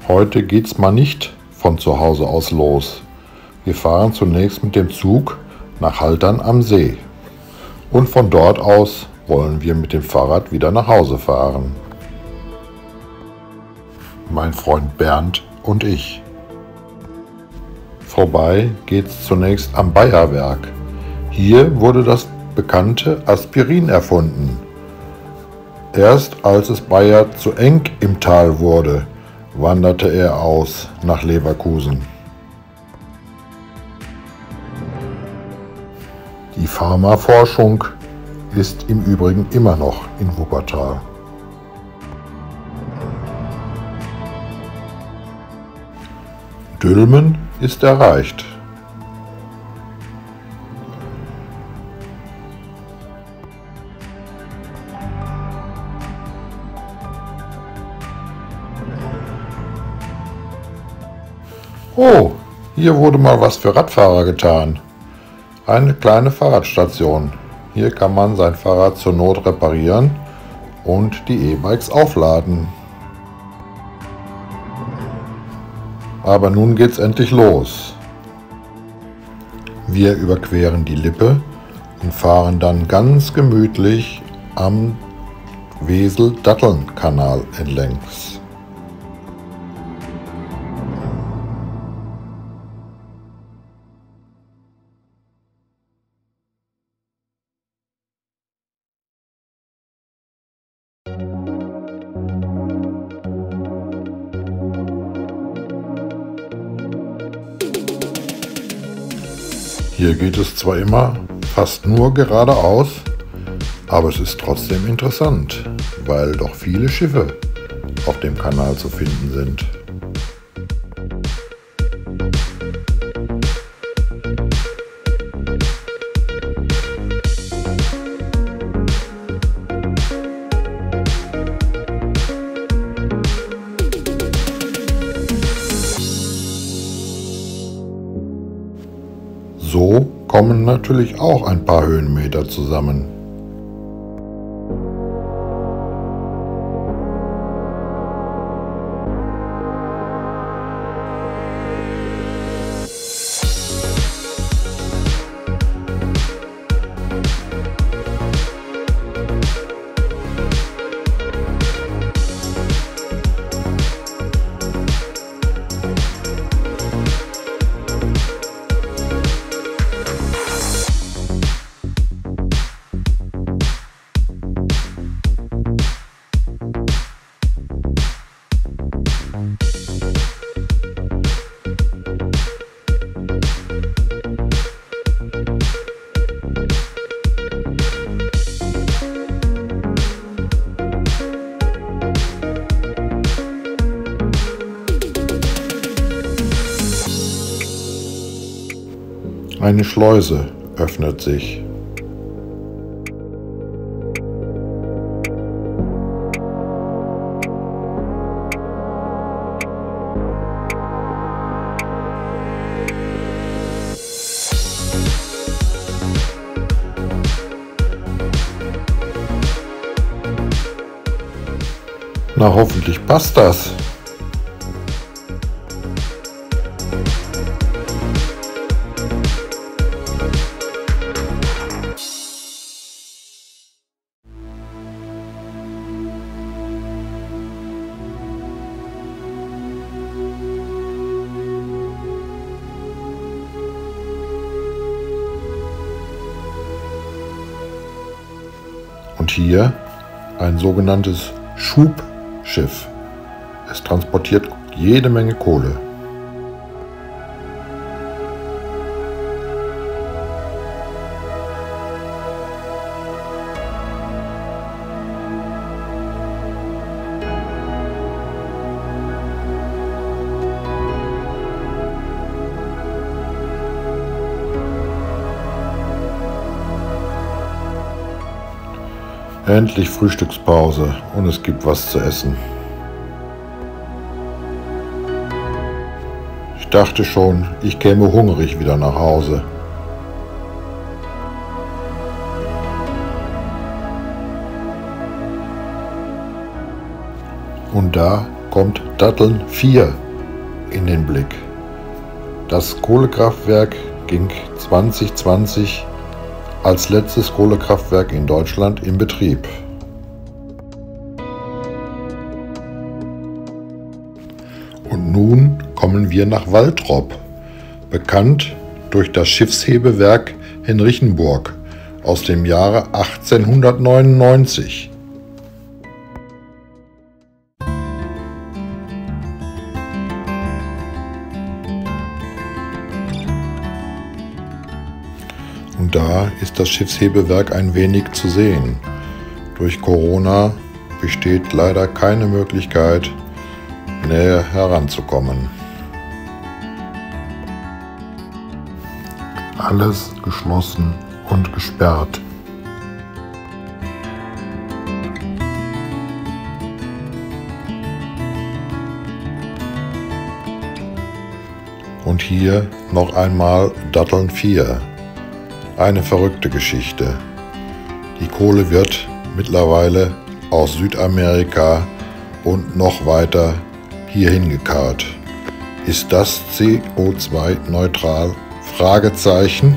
Heute geht's mal nicht von zu Hause aus los. Wir fahren zunächst mit dem Zug nach Haltern am See. Und von dort aus wollen wir mit dem Fahrrad wieder nach Hause fahren. Mein Freund Bernd und ich. Vorbei geht's zunächst am Bayerwerk. Hier wurde das bekannte Aspirin erfunden. Erst als es Bayer zu eng im Tal wurde, wanderte er aus nach Leverkusen. Die Pharmaforschung ist im Übrigen immer noch in Wuppertal. Dülmen ist erreicht. Oh, hier wurde mal was für Radfahrer getan. Eine kleine Fahrradstation. Hier kann man sein Fahrrad zur Not reparieren und die E-Bikes aufladen. Aber nun geht's endlich los. Wir überqueren die Lippe und fahren dann ganz gemütlich am Wesel-Datteln-Kanal entlängs. Hier geht es zwar immer fast nur geradeaus, aber es ist trotzdem interessant, weil doch viele Schiffe auf dem Kanal zu finden sind. So kommen natürlich auch ein paar Höhenmeter zusammen. Eine Schleuse öffnet sich. Na, hoffentlich passt das. Und hier ein sogenanntes Schubschiff. Es transportiert jede Menge Kohle. Endlich Frühstückspause und es gibt was zu essen. Ich dachte schon, ich käme hungrig wieder nach Hause. Und da kommt Datteln 4 in den Blick. Das Kohlekraftwerk ging 2020 als letztes Kohlekraftwerk in Deutschland in Betrieb. Und nun kommen wir nach Waltrop, bekannt durch das Schiffshebewerk Henrichenburg aus dem Jahre 1899. Und da ist das Schiffshebewerk ein wenig zu sehen. Durch Corona besteht leider keine Möglichkeit, näher heranzukommen. Alles geschlossen und gesperrt. Und hier noch einmal Datteln 4. Eine verrückte Geschichte. Die Kohle wird mittlerweile aus Südamerika und noch weiter hierhin gekarrt. Ist das CO2-neutral? Fragezeichen.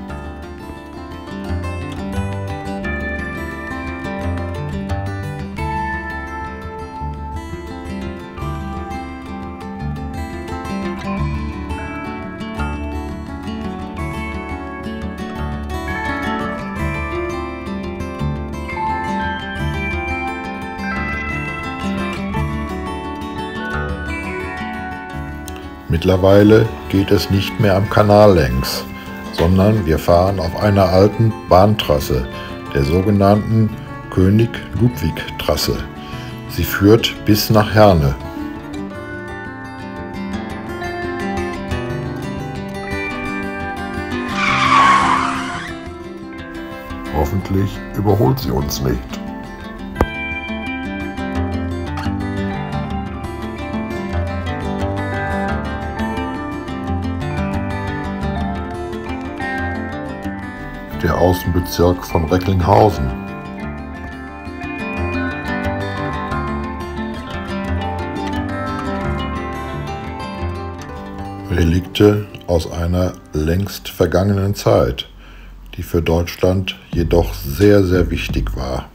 Mittlerweile geht es nicht mehr am Kanal längs, sondern wir fahren auf einer alten Bahntrasse, der sogenannten König-Ludwig-Trasse. Sie führt bis nach Herne. Hoffentlich überholt sie uns nicht. Der Außenbezirk von Recklinghausen. Relikte aus einer längst vergangenen Zeit, die für Deutschland jedoch sehr, sehr wichtig war.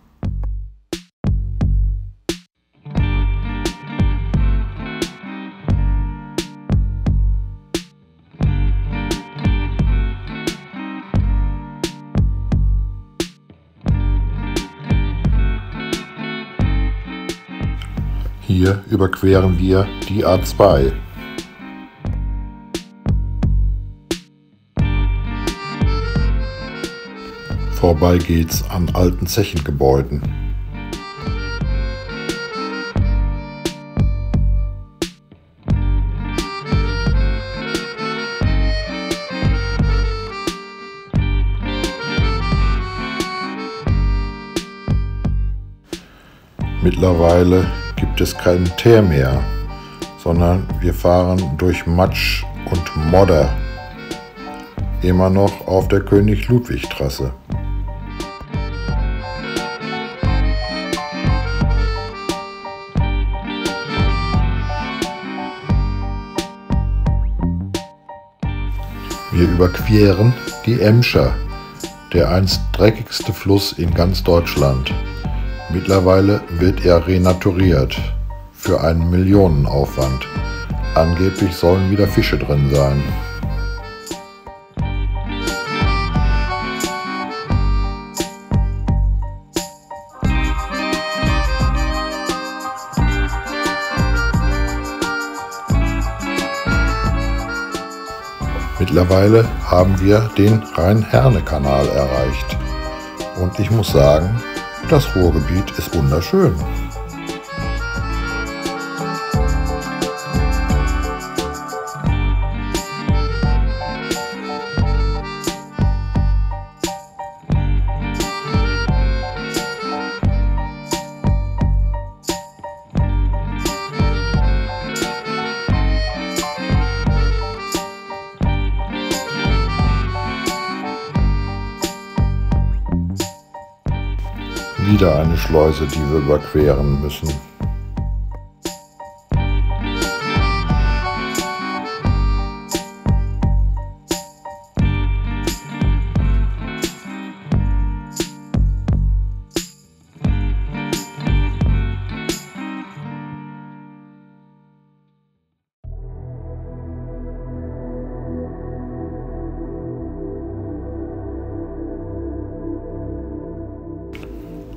Hier überqueren wir die A2. Vorbei geht's an alten Zechengebäuden. Mittlerweile gibt es kein Teer mehr, sondern wir fahren durch Matsch und Modder, immer noch auf der König-Ludwig-Trasse. Wir überqueren die Emscher, der einst dreckigste Fluss in ganz Deutschland. Mittlerweile wird er renaturiert für einen Millionenaufwand. Angeblich sollen wieder Fische drin sein. Mittlerweile haben wir den Rhein-Herne-Kanal erreicht. Und ich muss sagen, das Ruhrgebiet ist wunderschön. Wieder eine Schleuse, die wir überqueren müssen.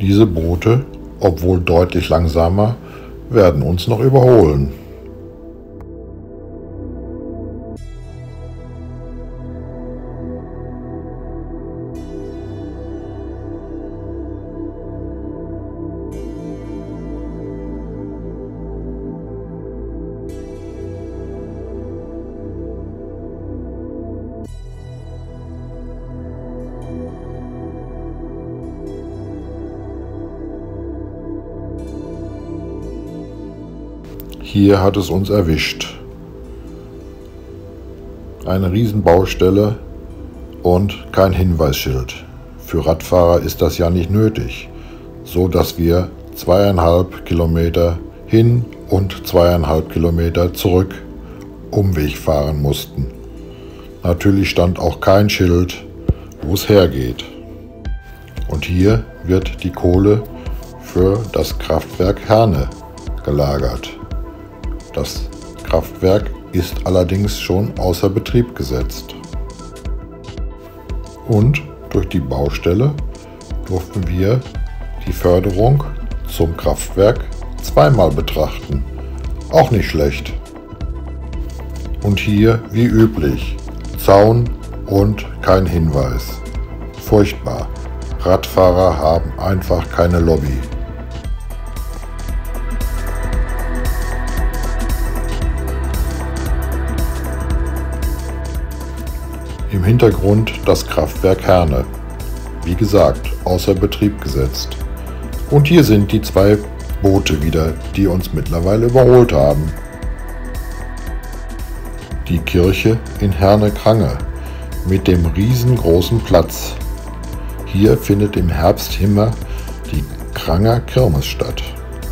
Diese Boote, obwohl deutlich langsamer, werden uns noch überholen. Hier hat es uns erwischt. Eine Riesenbaustelle und kein Hinweisschild. Für Radfahrer ist das ja nicht nötig, so dass wir 2,5 Kilometer hin und 2,5 Kilometer zurück Umweg fahren mussten. Natürlich stand auch kein Schild, wo es hergeht. Und hier wird die Kohle für das Kraftwerk Herne gelagert. Das Kraftwerk ist allerdings schon außer Betrieb gesetzt. Und durch die Baustelle durften wir die Förderung zum Kraftwerk zweimal betrachten. Auch nicht schlecht. Und hier, wie üblich, Zaun und kein Hinweis. Furchtbar. Radfahrer haben einfach keine Lobby. Im Hintergrund das Kraftwerk Herne. Wie gesagt, außer Betrieb gesetzt. Und hier sind die zwei Boote wieder, die uns mittlerweile überholt haben. Die Kirche in Herne-Krange mit dem riesengroßen Platz. Hier findet im Herbst immer die Kranger Kirmes statt.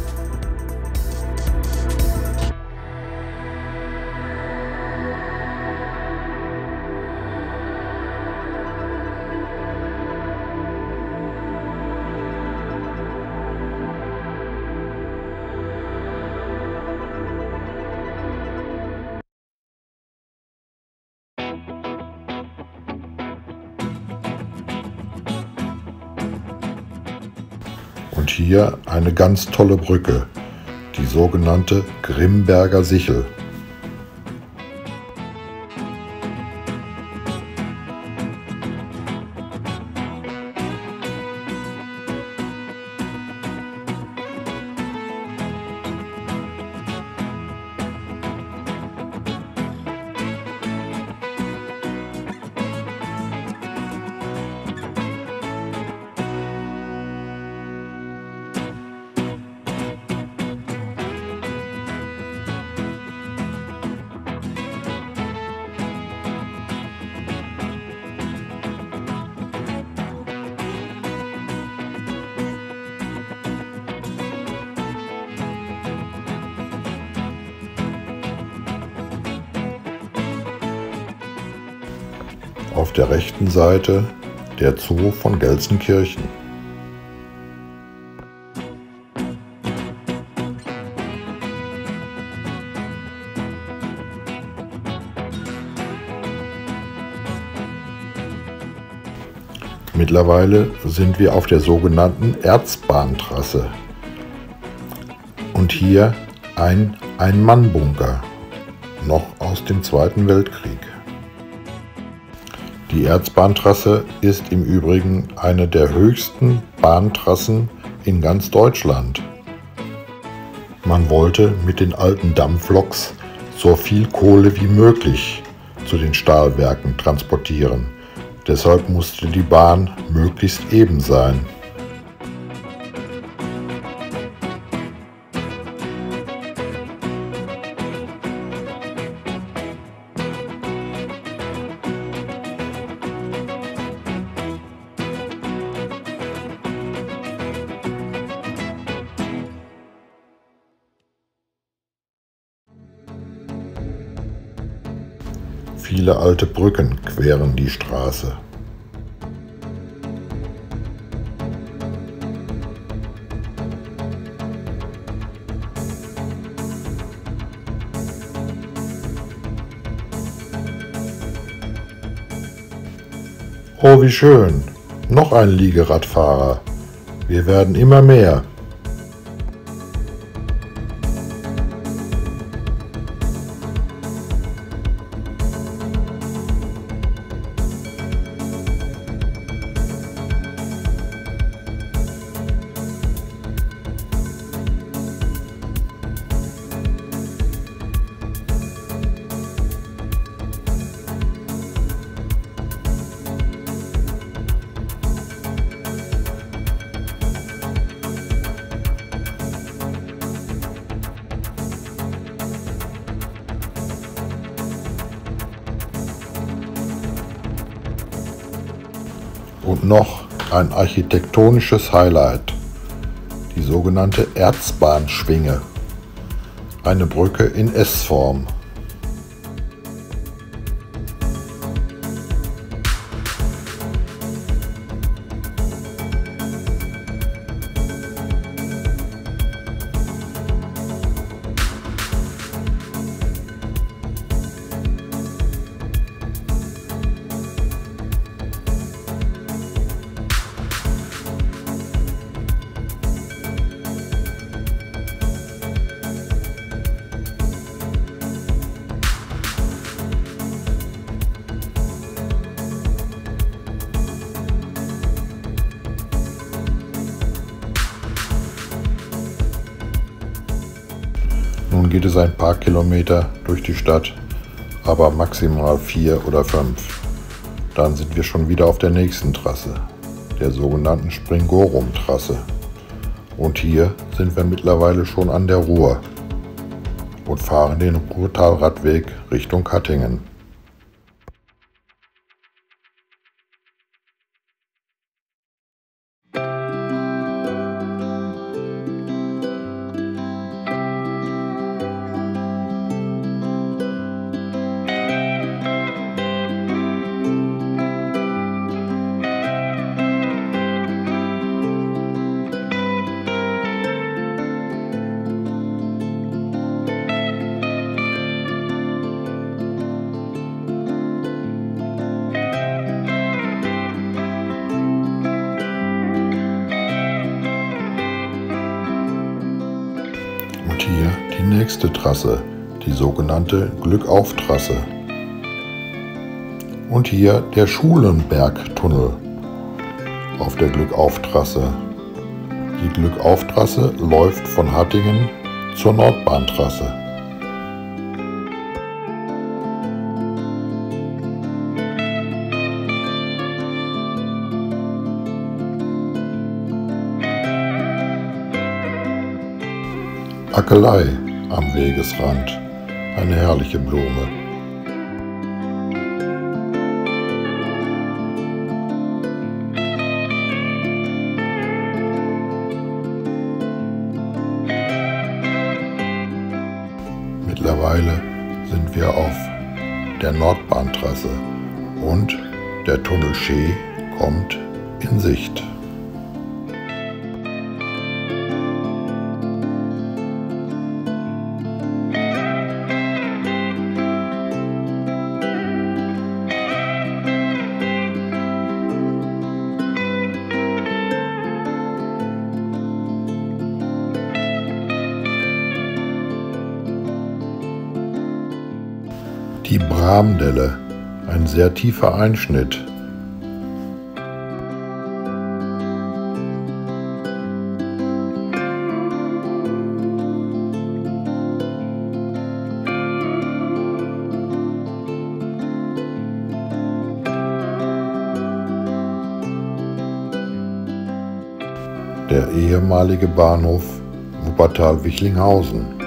Und hier eine ganz tolle Brücke, die sogenannte Grimberger Sichel. Auf der rechten Seite der Zoo von Gelsenkirchen. Mittlerweile sind wir auf der sogenannten Erzbahntrasse. Und hier ein Ein-Mann-Bunker, noch aus dem Zweiten Weltkrieg. Die Erzbahntrasse ist im Übrigen eine der höchsten Bahntrassen in ganz Deutschland. Man wollte mit den alten Dampfloks so viel Kohle wie möglich zu den Stahlwerken transportieren. Deshalb musste die Bahn möglichst eben sein. Viele alte Brücken queren die Straße. Oh, wie schön! Noch ein Liegeradfahrer. Wir werden immer mehr. Und noch ein architektonisches Highlight, die sogenannte Erzbahnschwinge, eine Brücke in S-Form. Nun geht es ein paar Kilometer durch die Stadt, aber maximal 4 oder 5. Dann sind wir schon wieder auf der nächsten Trasse, der sogenannten Springorum-Trasse. Und hier sind wir mittlerweile schon an der Ruhr und fahren den Ruhrtalradweg Richtung Hattingen. Und hier die nächste Trasse, die sogenannte Glückauf-Trasse. Und hier der Schulenbergtunnel auf der Glückauf-Trasse. Die Glückauf-Trasse läuft von Hattingen zur Nordbahntrasse. Akelei am Wegesrand, eine herrliche Blume. Mittlerweile sind wir auf der Nordbahntrasse und der Tunnel Schee kommt in Sicht. Die Bramdelle, ein sehr tiefer Einschnitt. Der ehemalige Bahnhof Wuppertal-Wichlinghausen.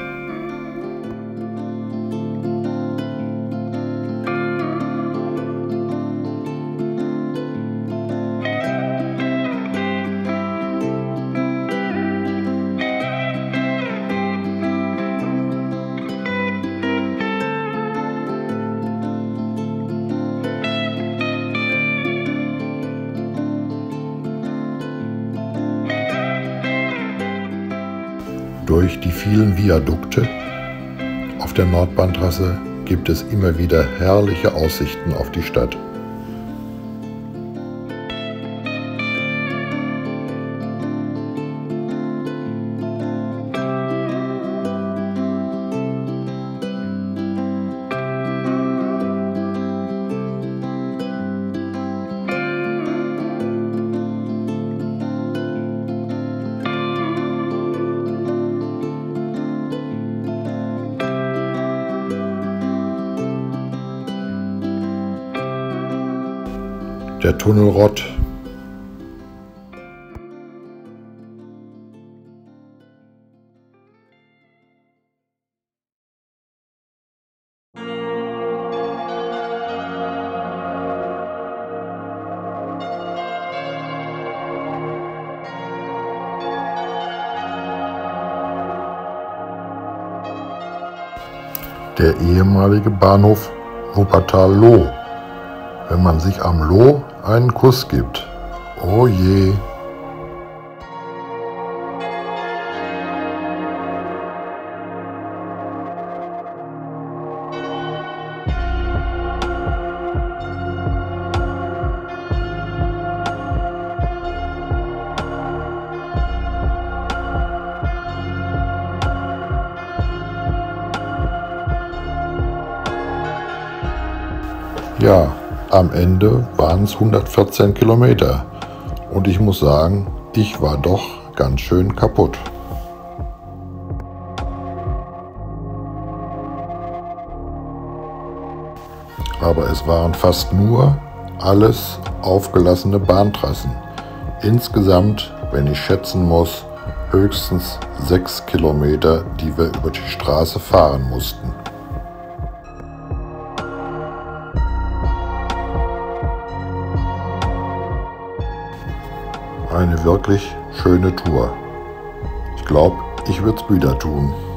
Durch die vielen Viadukte auf der Nordbahntrasse gibt es immer wieder herrliche Aussichten auf die Stadt. Der Tunnel Rott. Der ehemalige Bahnhof Wuppertal-Loh. Wenn man sich am Loh einen Kuss gibt. Oh je! Ja, am Ende waren es 114 Kilometer und ich muss sagen, ich war doch ganz schön kaputt. Aber es waren fast nur alles aufgelassene Bahntrassen. Insgesamt, wenn ich schätzen muss, höchstens 6 Kilometer, die wir über die Straße fahren mussten. Eine wirklich schöne Tour. Ich glaube, ich würde es wieder tun.